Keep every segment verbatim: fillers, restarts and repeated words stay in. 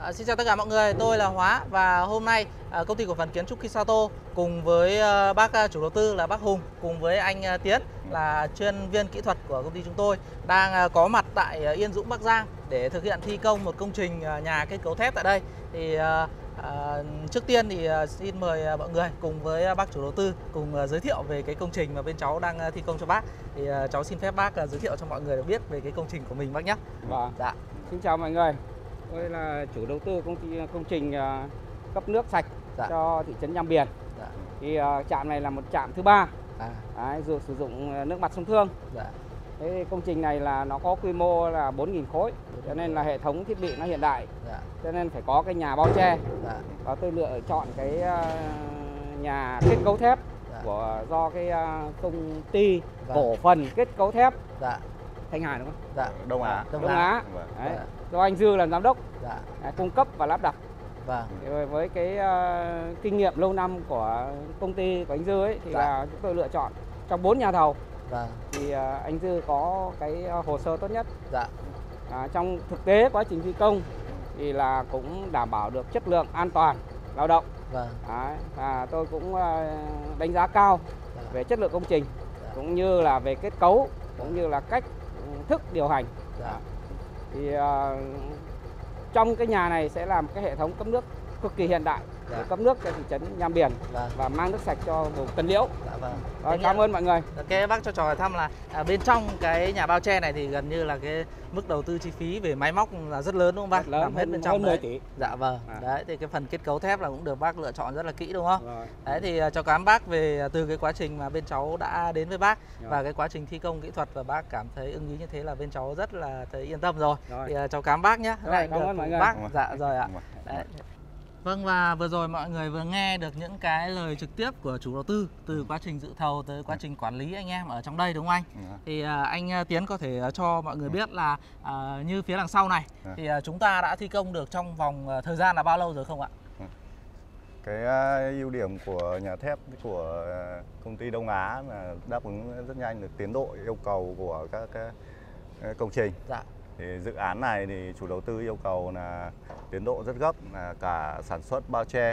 À, xin chào tất cả mọi người, tôi là Hóa và hôm nay à, công ty cổ phần kiến trúc Kisato cùng với à, bác à, chủ đầu tư là bác Hùng cùng với anh à, Tiến là chuyên viên kỹ thuật của công ty chúng tôi đang à, có mặt tại à, Yên Dũng, Bắc Giang để thực hiện thi công một công trình à, nhà kết cấu thép tại đây. Thì à, à, trước tiên thì à, xin mời à, mọi người cùng với à, bác chủ đầu tư cùng à, giới thiệu về cái công trình mà bên cháu đang à, thi công cho bác. Thì à, cháu xin phép bác à, giới thiệu cho mọi người được biết về cái công trình của mình bác nhé. Vâng. Dạ. Xin chào mọi người. Tôi là chủ đầu tư công ty công trình uh, cấp nước sạch Dạ. cho thị trấn Nham Biển. Dạ. Thì uh, trạm này là một trạm thứ ba. À. Đấy, dù sử dụng nước mặt sông Thương. Dạ. Thế công trình này là nó có quy mô là bốn nghìn khối, cho nên là hệ thống thiết bị nó hiện đại. Dạ. Cho nên phải có cái nhà bao che. Dạ. Và tôi lựa chọn cái uh, nhà kết cấu thép. Dạ. Của do cái uh, công ty Dạ. cổ phần kết cấu thép. Dạ. Thanh Hải đúng không? Dạ. Đông Á. Đông, Đông Á. Á. Đấy. Dạ. Do anh Dư làm giám đốc. Dạ. Đấy, cung cấp và lắp đặt. Vâng. Thì với cái uh, kinh nghiệm lâu năm của công ty của anh Dư ấy thì dạ. là chúng tôi lựa chọn trong bốn nhà thầu. Vâng. Thì uh, anh Dư có cái uh, hồ sơ tốt nhất. Dạ. À, trong thực tế quá trình thi công thì là cũng đảm bảo được chất lượng an toàn lao động. Vâng. Đấy, và tôi cũng uh, đánh giá cao dạ. về chất lượng công trình, dạ. cũng như là về kết cấu, cũng như là cách thức điều hành. Dạ. Thì uh, trong cái nhà này sẽ làm cái hệ thống cấp nước cực kỳ hiện đại để dạ. cấp nước cho thị trấn Nham Biển dạ. và mang nước sạch cho vùng Tân Liễu. Dạ, vâng. Rồi, cảm ơn mọi người. Ok, bác cho trò hỏi thăm là à, bên trong cái nhà bao che này thì gần như là cái mức đầu tư chi phí về máy móc là rất lớn đúng không bác? Rất lớn, làm hết hơn, bên trong hơn mười tỷ. Dạ vâng. À. Đấy thì cái phần kết cấu thép là cũng được bác lựa chọn rất là kỹ đúng không? Rồi. Đấy thì cho cảm bác về từ cái quá trình mà bên cháu đã đến với bác rồi. Và cái quá trình thi công kỹ thuật và bác cảm thấy ưng ý như thế là bên cháu rất là thấy yên tâm rồi. Rồi. Thì cháu cảm bác nhé. Rồi, cảm ơn mọi người. Bác. Dạ rồi ạ. Đấy. Vâng, và vừa rồi mọi người vừa nghe được những cái lời trực tiếp của chủ đầu tư từ quá trình dự thầu tới quá trình quản lý anh em ở trong đây đúng không anh? Thì à, anh Tiến có thể cho mọi người biết là à, như phía đằng sau này thì à, chúng ta đã thi công được trong vòng à, thời gian là bao lâu rồi không ạ? Cái ưu điểm của nhà thép của công ty Đông Á là đáp ứng rất nhanh được tiến độ yêu cầu của các cái công trình. Dạ. Thì dự án này thì chủ đầu tư yêu cầu là tiến độ rất gấp, là cả sản xuất bao che,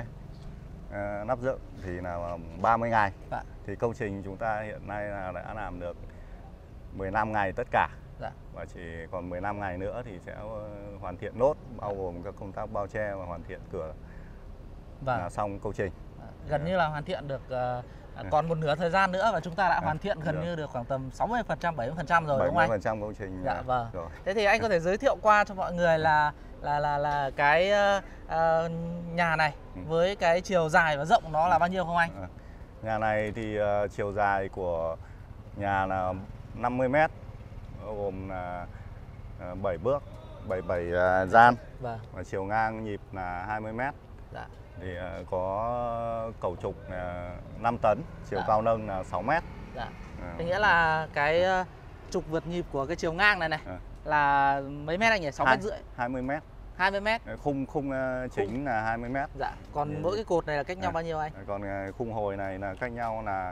uh, nắp dựng thì là ba mươi ngày. Dạ. Thì công trình chúng ta hiện nay là đã làm được mười lăm ngày tất cả. Dạ. Và chỉ còn mười lăm ngày nữa thì sẽ hoàn thiện nốt, bao gồm các công tác bao che và hoàn thiện cửa. Vâng. Là xong công trình. Gần yeah. như là hoàn thiện được uh... còn một nửa thời gian nữa và chúng ta đã hoàn thiện gần được. như được khoảng tầm sáu mươi phần trăm, bảy mươi phần trăm rồi đúng không anh? bảy mươi phần trăm công trình. Dạ vâng. Rồi. Thế thì anh có thể giới thiệu qua cho mọi người là là là là cái uh, nhà này ừ. với cái chiều dài và rộng nó là bao nhiêu không anh? À, nhà này thì uh, chiều dài của nhà là năm mươi mét, gồm là uh, bảy bước, bảy mươi bảy uh, gian. Vâng. Và chiều ngang nhịp là hai mươi mét. Dạ. Thì uh, có cầu trục là năm tấn, chiều dạ. cao nâng là sáu mét. Dạ. À. Thì nghĩa là cái uh, trục vượt nhịp của cái chiều ngang này này à. là mấy mét anh nhỉ? sáu mét rưỡi. hai mươi mét. hai mươi mét. Khung khung uh, chính khung. là hai mươi mét. Dạ. Còn thì... mỗi cái cột này là cách nhau à. bao nhiêu anh? Còn uh, khung hồi này là cách nhau là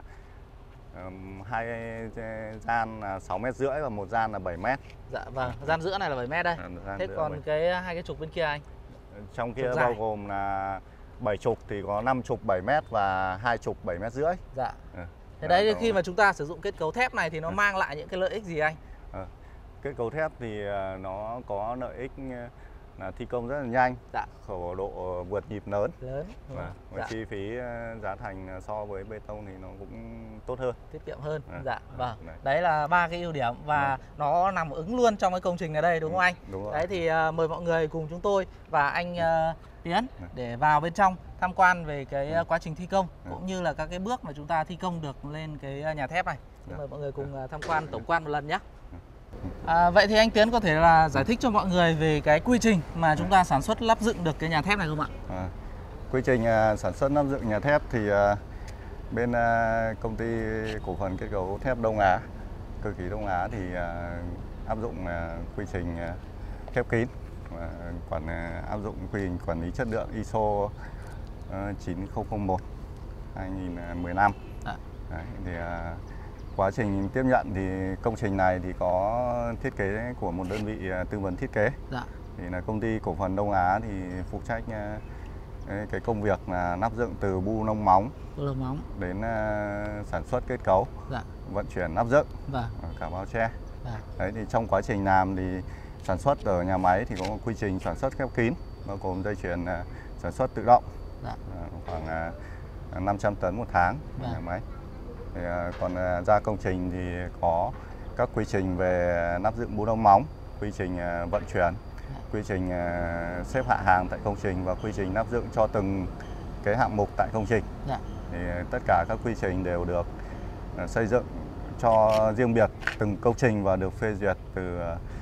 um, hai gian là sáu mét rưỡi và một gian là bảy mét. Dạ vâng, gian giữa này là bảy mét đây. À, thế còn bảy. cái hai cái trục bên kia anh? Trong kia bao gồm là bảy trục thì có năm trục bảy mét và hai trục bảy mét rưỡi. Dạ. À, thế đấy là khi mà chúng ta sử dụng kết cấu thép này thì nó à. mang lại những cái lợi ích gì anh? À, kết cấu thép thì nó có lợi ích là thi công rất là nhanh, dạ. khẩu độ vượt nhịp lớn, lớn và, và dạ. chi phí giá thành so với bê tông thì nó cũng tốt hơn, tiết kiệm hơn. À, dạ vâng. Đấy. đấy là ba cái ưu điểm và à. nó nằm ứng luôn trong cái công trình này đây đúng không anh? Đúng rồi. Đấy thì uh, mời mọi người cùng chúng tôi và anh uh, Tiến để vào bên trong tham quan về cái uh, quá trình thi công à. cũng như là các cái bước mà chúng ta thi công được lên cái nhà thép này. Xin mời mọi người cùng uh, tham quan tổng quan một lần nhé. À, vậy thì anh Tiến có thể là giải thích cho mọi người về cái quy trình mà chúng ta sản xuất lắp dựng được cái nhà thép này không ạ? À, quy trình uh, sản xuất lắp dựng nhà thép thì uh, bên uh, công ty cổ phần kết cấu thép Đông Á, cơ khí Đông Á thì uh, áp dụng uh, quy trình uh, khép kín, uh, quản uh, áp dụng quy trình quản lý chất lượng i ét ô uh, chín không một hai nghìn không trăm mười lăm. À. Đấy, thì uh, quá trình tiếp nhận thì công trình này thì có thiết kế của một đơn vị tư vấn thiết kế. Dạ. thì là công ty cổ phần Đông Á thì phụ trách cái, cái công việc là nắp dựng từ bu lông móng, bu lông móng đến uh, sản xuất kết cấu, dạ. vận chuyển nắp dựng, vâng. cả bao che. Dạ. Đấy thì trong quá trình làm thì sản xuất ở nhà máy thì có một quy trình sản xuất khép kín, bao gồm dây chuyền uh, sản xuất tự động, dạ. uh, khoảng uh, năm trăm tấn một tháng dạ. nhà máy. Thì, uh, còn uh, ra công trình thì có các quy trình về nắp dựng bu lông móng, quy trình uh, vận chuyển, dạ. quy trình uh, xếp hạ hàng tại công trình và quy trình nắp dựng cho từng cái hạng mục tại công trình. Dạ. Thì uh, tất cả các quy trình đều được uh, xây dựng cho riêng biệt từng công trình và được phê duyệt từ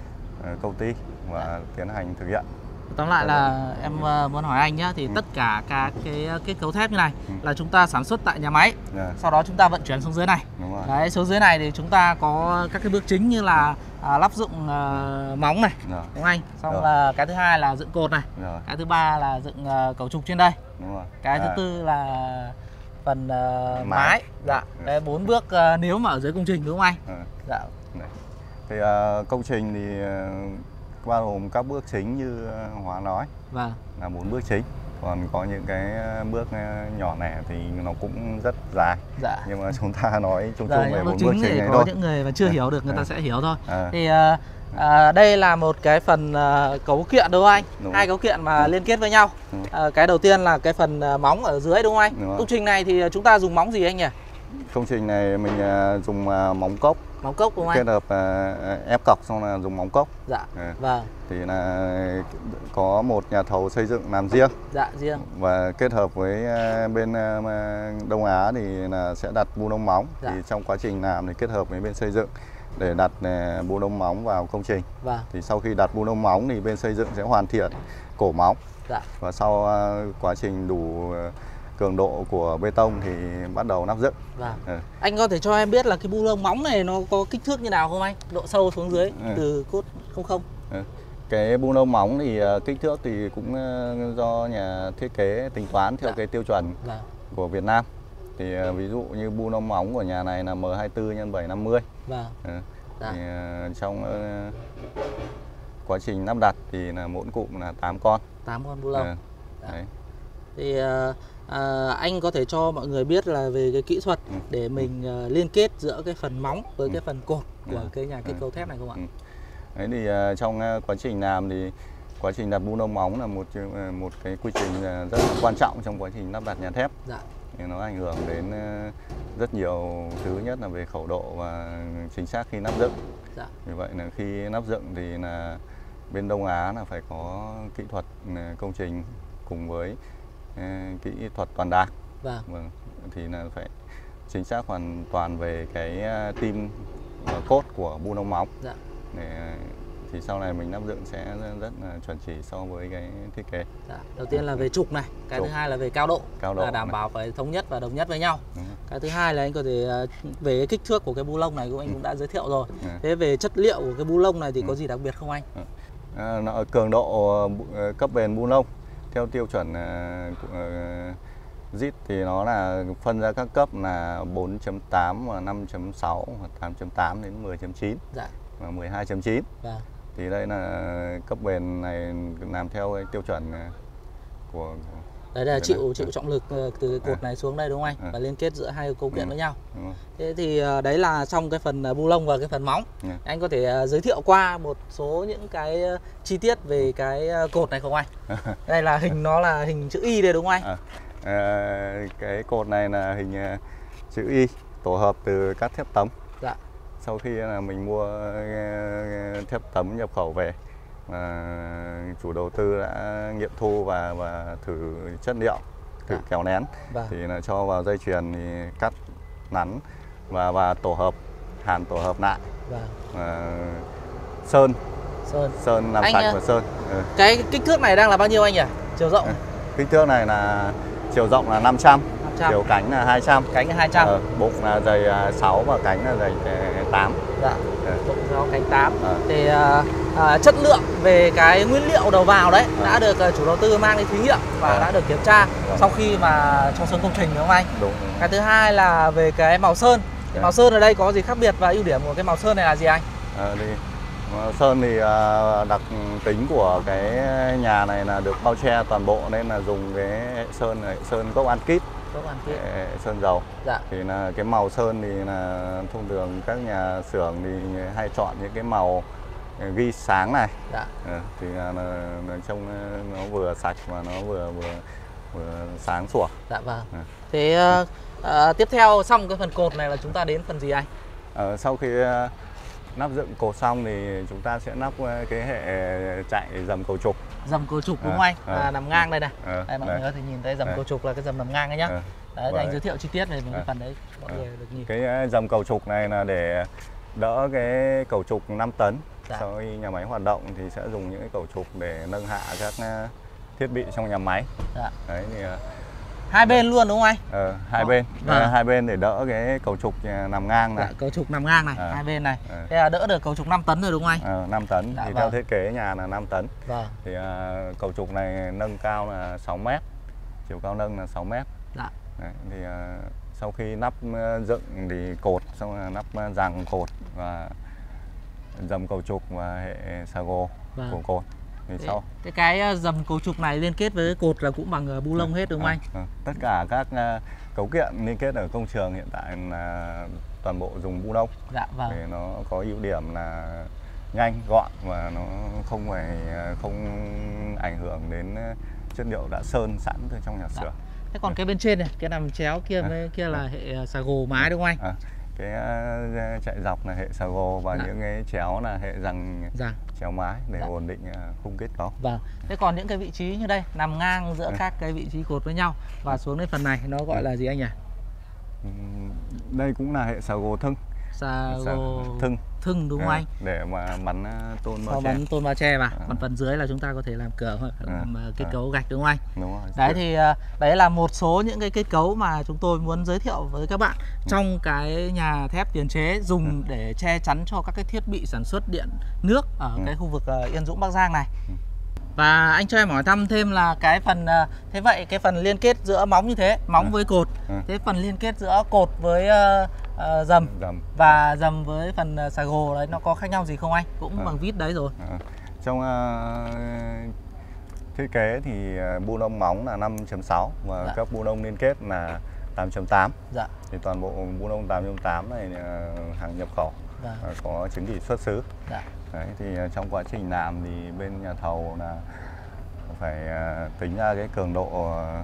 uh, công ty và dạ. tiến hành thực hiện. Tóm lại là em muốn hỏi anh nhé, thì ừ. tất cả các cái kết cấu thép như này ừ. là chúng ta sản xuất tại nhà máy, yeah. sau đó chúng ta vận chuyển xuống dưới này. Đấy, xuống dưới này thì chúng ta có các cái bước chính như là à, lắp dựng uh, móng này, yeah. đúng không anh? Xong rồi. là cái thứ hai là dựng cột này, yeah. cái thứ ba là dựng uh, cấu trục trên đây, đúng rồi. Cái à. thứ tư là phần uh, mái. Dạ, yeah. đấy bốn bước uh, nếu mà ở dưới công trình đúng không anh? Yeah. Dạ. Đấy. Thì uh, công trình thì uh, bao gồm các bước chính như Hóa nói, vâng. là bốn bước chính, còn có những cái bước nhỏ lẻ thì nó cũng rất dài, dạ. nhưng mà chúng ta nói chung chung về bốn bước chính này có thôi. Những người mà chưa hiểu được người ta sẽ hiểu thôi. À. Thì à, đây là một cái phần à, cấu kiện đúng không anh? Đúng. Hai cấu kiện mà liên kết với nhau. À, cái đầu tiên là cái phần móng ở dưới đúng không anh? Đúng. Công trình này thì chúng ta dùng móng gì anh nhỉ? Công trình này mình dùng móng cốc. Móng cốc đúng không anh? Kết hợp uh, ép cọc xong là dùng móng cốc. Dạ. À. Vâng. Thì là có một nhà thầu xây dựng làm riêng. Dạ, riêng. Và kết hợp với uh, bên uh, Đông Á thì là sẽ đặt bu lông móng. Dạ. Thì trong quá trình làm thì kết hợp với bên xây dựng để đặt uh, bu lông móng vào công trình. Vâng. Thì sau khi đặt bu lông móng thì bên xây dựng sẽ hoàn thiện cổ móng. Dạ. Và sau uh, quá trình đủ uh, cường độ của bê tông thì bắt đầu nắp dựng. Vâng. Ừ. Anh có thể cho em biết là cái bu lông móng này nó có kích thước như nào không anh? Độ sâu xuống dưới ừ. từ cốt không không? Ừ. Cái bu lông móng thì uh, kích thước thì cũng uh, do nhà thiết kế tính toán theo dạ. cái tiêu chuẩn dạ. của Việt Nam. Thì uh, ví dụ như bu lông móng của nhà này là M hai mươi tư nhân bảy trăm năm mươi. Vâng. Ừ. Dạ. Thì uh, trong uh, quá trình lắp đặt thì là mỗi cụm là tám con. tám con bu lông. Ừ. Dạ. Đấy. Thì uh, À, anh có thể cho mọi người biết là về cái kỹ thuật ừ. để mình uh, liên kết giữa cái phần móng với ừ. cái phần cột của ừ. cái nhà kết cấu thép này không ạ? Ừ. Đấy thì uh, trong uh, quá trình làm thì quá trình đặt bu lông móng là một uh, một cái quy trình uh, rất là quan trọng trong quá trình lắp đặt nhà thép. Dạ. Thì nó ảnh hưởng đến uh, rất nhiều thứ, nhất là về khẩu độ và chính xác khi nắp dựng. Dạ. Vì vậy là khi nắp dựng thì là bên Đông Á là phải có kỹ thuật uh, công trình cùng với kỹ thuật toàn đạc. Vâng. Vâng. Thì là phải chính xác hoàn toàn về cái tim và cốt của bu lông móng. Dạ. Để thì sau này mình nắp dựng sẽ rất là chuẩn chỉ so với cái thiết kế. Dạ. Đầu tiên là về trục này, cái trục. thứ hai là về cao độ, cao độ là đảm này. bảo phải thống nhất và đồng nhất với nhau. Đúng. Cái thứ hai là anh có thể về cái kích thước của cái bu lông này cũng anh ừ. cũng đã giới thiệu rồi. Ừ. Thế về chất liệu của cái bu lông này thì ừ. có gì đặc biệt không anh? Ừ. À, nó cường độ cấp bền bu lông theo tiêu chuẩn uh, uh, zit thì nó là phân ra các cấp là bốn chấm tám và năm chấm sáu và tám chấm tám đến mười chấm chín dạ. và mười hai chấm chín. Dạ. Thì đây là cấp bền này làm theo cái tiêu chuẩn của đấy là chịu này. chịu trọng lực từ cái cột à. này xuống đây đúng không anh? À. Và liên kết giữa hai cấu kiện ừ. với nhau. Ừ. Thế thì đấy là trong cái phần bu lông và cái phần móng. Ừ. Anh có thể giới thiệu qua một số những cái chi tiết về cái cột này không anh? Đây là hình nó là hình chữ Y đây đúng không anh? À. À, cái cột này là hình chữ Y tổ hợp từ các thép tấm. Dạ. Sau khi là mình mua thép tấm nhập khẩu về, À, chủ đầu tư đã nghiệm thu và và thử chất liệu, thử à. kéo nén, vâng. thì là cho vào dây chuyền thì cắt nắn và và tổ hợp, hàn tổ hợp lại, vâng. à, sơn, sơn, sơn làm anh, sạch và sơn. Ừ. Cái kích thước này đang là bao nhiêu anh nhỉ? Chiều rộng? À, kích thước này là chiều rộng là năm trăm, chiều cánh là hai trăm, cánh là hai trăm, ờ, bụng là dày sáu và cánh là dày tám. Dạ. Ừ. Bụng sáu cánh tám. À. Thì à, à, chất lượng về cái nguyên liệu đầu vào đấy à. đã được chủ đầu tư mang đi thí nghiệm và à. đã được kiểm tra à. sau khi mà cho sơn công trình đúng không anh? Đúng. Cái thứ hai là về cái màu sơn. Cái à. màu sơn ở đây có gì khác biệt và ưu điểm của cái màu sơn này là gì anh? À, đi. Sơn thì đặc tính của cái nhà này là được bao che toàn bộ nên là dùng cái hệ sơn hệ sơn gốc Ankit, gốc Ankit, sơn dầu. Dạ. Thì là cái màu sơn thì là thông thường các nhà xưởng thì hay chọn những cái màu ghi sáng này. Dạ. Thì là, là, là trông nó vừa sạch và nó vừa vừa vừa sáng sủa. Dạ vâng. À. Thế uh, uh, tiếp theo xong cái phần cột này là chúng ta đến phần gì anh? Uh, sau khi uh, nắp dựng cột xong thì chúng ta sẽ nắp cái hệ chạy dầm cầu trục. Dầm cầu trục đúng không anh? À, à, nằm ngang đây này. À, đây mọi đây. người có thể nhìn thấy dầm cầu trục là cái dầm nằm ngang ấy nhá. À, đấy, anh giới thiệu chi tiết về cái phần đấy mọi à, người được nhìn. Cái dầm cầu trục này là để đỡ cái cầu trục năm tấn. Dạ. Sau khi nhà máy hoạt động thì sẽ dùng những cái cầu trục để nâng hạ các thiết bị trong nhà máy. Dạ. Đấy thì hai bên luôn đúng không anh? Ờ, hai Đó. bên, à. hai bên để đỡ cái cầu trục nằm ngang này. Dạ, cầu trục nằm ngang này, à. hai bên này. À. Thế là đỡ được cầu trục năm tấn rồi đúng không anh? Ờ, năm tấn. Dạ, thì vâng. Theo thiết kế nhà là năm tấn. Vâng. Thì uh, cầu trục này nâng cao là sáu mét, chiều cao nâng là sáu mét. Dạ. Đấy, thì uh, sau khi nắp uh, dựng thì cột, xong là nắp uh, giằng cột và dầm cầu trục và hệ xà gồ vâng. của cột. Thì thế, sau thế cái dầm cầu trục này liên kết với cột là cũng bằng bu lông à, hết đúng không à, anh? À, tất cả các uh, cấu kiện liên kết ở công trường hiện tại là toàn bộ dùng bu lông. Dạ vâng. Để nó có ưu điểm là nhanh, gọn và nó không phải không ảnh hưởng đến chất liệu đã sơn sẵn từ trong nhà xưởng. Dạ. Thế còn à. cái bên trên này, cái nằm chéo kia với à. kia là à. hệ xà gồ mái đúng không anh? À. Cái uh, chạy dọc là hệ xà gồ và dạ. những cái chéo là hệ giằng dạ. chéo mái để dạ. ổn định uh, khung kết cấu. Vâng. Thế còn những cái vị trí như đây nằm ngang giữa à. các cái vị trí cột với nhau và xuống đến phần này nó gọi à. là gì anh nhỉ? Đây cũng là hệ xà gồ thưng. Xà gồ thưng thưng đúng không à, anh? Để mà bắn tôn bao che. Bắn tôn bao che vào. À. Còn phần dưới là chúng ta có thể làm cửa hoặc làm à. kết cấu gạch đúng không anh? Đúng rồi. Đấy thì đấy là một số những cái kết cấu mà chúng tôi muốn giới thiệu với các bạn ừ. trong cái nhà thép tiền chế dùng ừ. để che chắn cho các cái thiết bị sản xuất điện nước ở ừ. cái khu vực Yên Dũng Bắc Giang này. Ừ. Và anh cho em hỏi thăm thêm là cái phần thế vậy cái phần liên kết giữa móng như thế, móng à. với cột, à. thế phần liên kết giữa cột với uh, uh, dầm, dầm và dầm với phần uh, xà gồ đấy nó có khác nhau gì không anh? Cũng à. bằng vít đấy rồi. À. Trong uh, thiết kế thì uh, bu lông móng là năm chấm sáu và dạ. các bu lông liên kết là tám chấm tám. Dạ. Thì toàn bộ bu lông tám chấm tám này uh, hàng nhập khẩu, dạ. uh, có chứng chỉ xuất xứ. Dạ. Đấy, thì trong quá trình làm thì bên nhà thầu là phải uh, tính ra cái cường độ uh,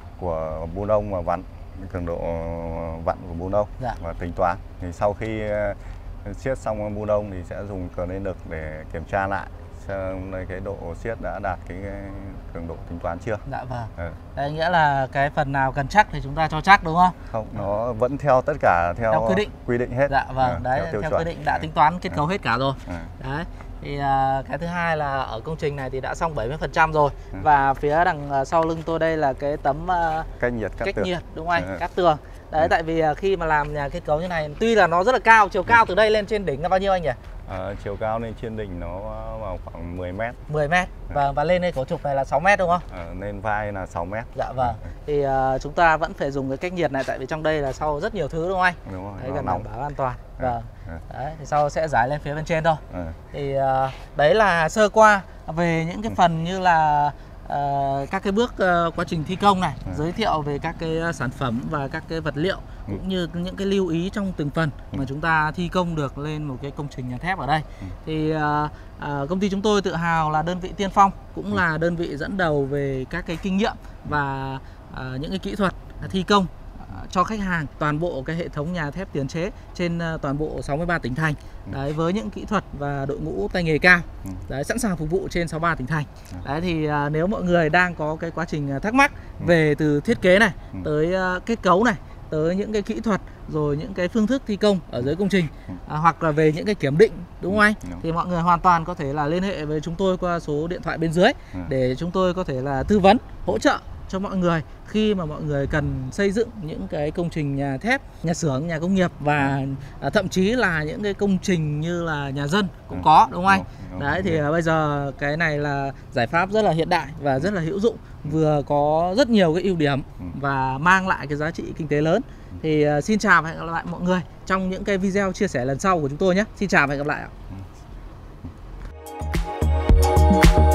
của bu lông và vặn, cường độ vặn của bu lông dạ. và tính toán. Thì sau khi uh, siết xong bu lông thì sẽ dùng cờ lên lực để kiểm tra lại xem đây cái độ siết đã đạt cái, cái cường độ tính toán chưa. Dạ vâng. Ừ. Đấy nghĩa là cái phần nào cần chắc thì chúng ta cho chắc đúng không? Không, nó vẫn theo tất cả theo, theo quy định quy định hết. Dạ vâng, ừ, đấy theo, theo quy định đã ừ. tính toán kết cấu ừ. hết cả rồi. Ừ. Đấy. Thì uh, cái thứ hai là ở công trình này thì đã xong bảy mươi phần trăm rồi ừ. và phía đằng uh, sau lưng tôi đây là cái tấm uh, cách nhiệt cắt cách tường. nhiệt đúng không anh? Ừ. Cắt tường. Đấy ừ. tại vì uh, khi mà làm nhà kết cấu như này tuy là nó rất là cao, chiều cao ừ. từ đây lên trên đỉnh là bao nhiêu anh nhỉ? À, chiều cao lên trên đỉnh nó vào khoảng mười mét. mười mét. Và và lên đây cổ trục này là sáu mét đúng không? À, lên vai là sáu mét. Dạ vâng. Thì uh, chúng ta vẫn phải dùng cái cách nhiệt này tại vì trong đây là sau rất nhiều thứ đúng không anh? Đúng rồi. Đấy, gần đảm bảo an toàn. À, vâng. à. Đấy, thì sau sẽ giải lên phía bên trên thôi. À. Thì uh, đấy là sơ qua về những cái phần như là uh, các cái bước uh, quá trình thi công này, à. giới thiệu về các cái sản phẩm và các cái vật liệu ừ. cũng như những cái lưu ý trong từng phần ừ. mà chúng ta thi công được lên một cái công trình nhà thép ở đây. Ừ. Thì uh, uh, công ty chúng tôi tự hào là đơn vị tiên phong, cũng ừ. là đơn vị dẫn đầu về các cái kinh nghiệm và uh, những cái kỹ thuật thi công cho khách hàng toàn bộ cái hệ thống nhà thép tiền chế trên toàn bộ sáu mươi ba tỉnh thành. Đấy, với những kỹ thuật và đội ngũ tay nghề cao. Đấy, sẵn sàng phục vụ trên sáu mươi ba tỉnh thành. Đấy thì à, nếu mọi người đang có cái quá trình thắc mắc về từ thiết kế này tới à, kết cấu này, tới những cái kỹ thuật rồi những cái phương thức thi công ở dưới công trình à, hoặc là về những cái kiểm định đúng không anh? Thì mọi người hoàn toàn có thể là liên hệ với chúng tôi qua số điện thoại bên dưới để chúng tôi có thể là tư vấn, hỗ trợ cho mọi người khi mà mọi người cần xây dựng những cái công trình nhà thép, nhà xưởng, nhà công nghiệp và à, thậm chí là những cái công trình như là nhà dân cũng có đúng không anh? Đấy thì à, bây giờ cái này là giải pháp rất là hiện đại và rất là hữu dụng, vừa có rất nhiều cái ưu điểm và mang lại cái giá trị kinh tế lớn. Thì à, xin chào và hẹn gặp lại mọi người trong những cái video chia sẻ lần sau của chúng tôi nhé. Xin chào và hẹn gặp lại ạ. Thank you.